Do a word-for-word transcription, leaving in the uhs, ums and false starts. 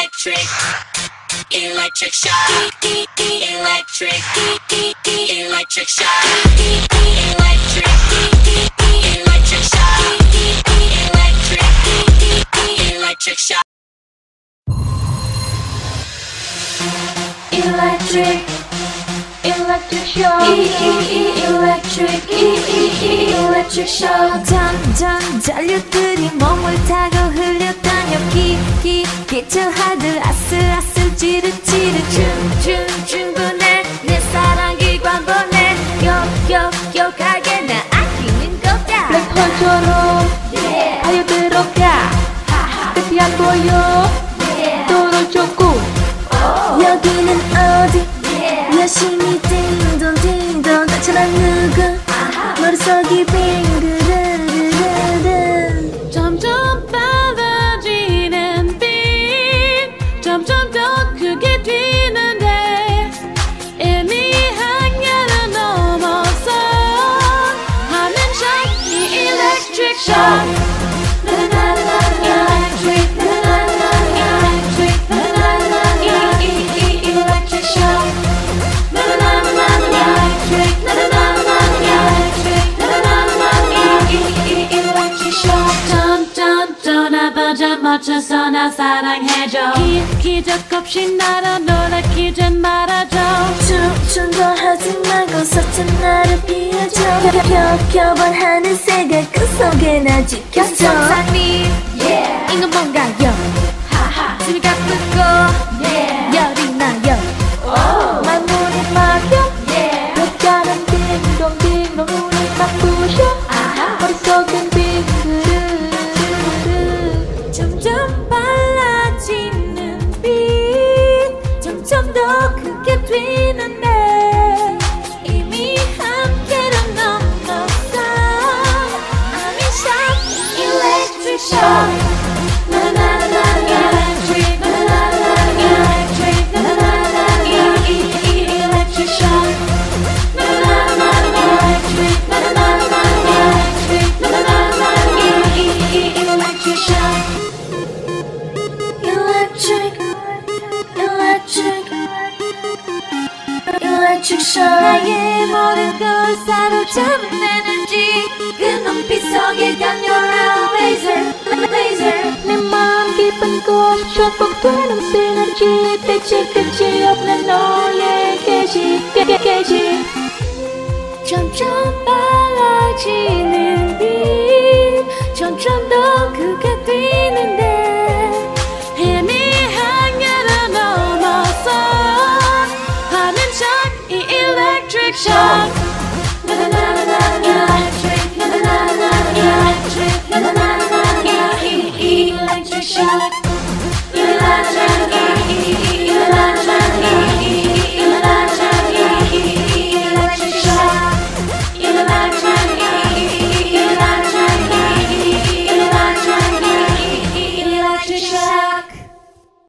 electric, electric shock, electric, electric shock, electric, electric shock, electric, electric shock. Electric, electric shock, electric, electric shock. 점점 전류들이 몸을 타고 흘려다녀 기기 기초하들 아슬아슬 찌릿찌릿 춤춤 충분해 내 사랑기관 보내 욕욕욕하게 나 아끼는 거다. 블랙홀처럼 하여 들어가 끝이 안 보여 도로 좁고 여기는 어디 열심히 띵동 띵동 나처럼 누구 머릿속이 빙그르르르 점점 빨라지는 빛 점점 더 크게 튀는데 애매한 열을 넘어서 하는 shock 이 electric shock. 맞춰서 나 사랑해줘 기, 기적 없이 나를 놀래키지 말아줘 춤춤도 하지 말고 서툰 나를 피해줘 펴펴본 하늘색을 그 속에 나 지켜줘 정상님 yeah. 이건 뭔가요 숨이 가쁘고 yeah. 열이 나요 oh. 만물이 막혀 yeah. 벽가는 딩동딩동 눈이 막 부셔 머릿속엔 빙그르르르 점점 빨라지는 빛 점점 더 크게 튀는데 이미 한계를 넘어서 I'm in shock electric shock. Electric shock. 나의 모든 걸 사로잡은 에너지 그 눈빛 속에 강렬한 laser laser 내 마음 깊은 곳 축복되는 시너지 빛이 끝이 없는 너의 계시 계시 점점 빨라지는 빛 점점 더 크게 뛰는데 희미한 열을 넘어서 하는 shock 이 electric shock.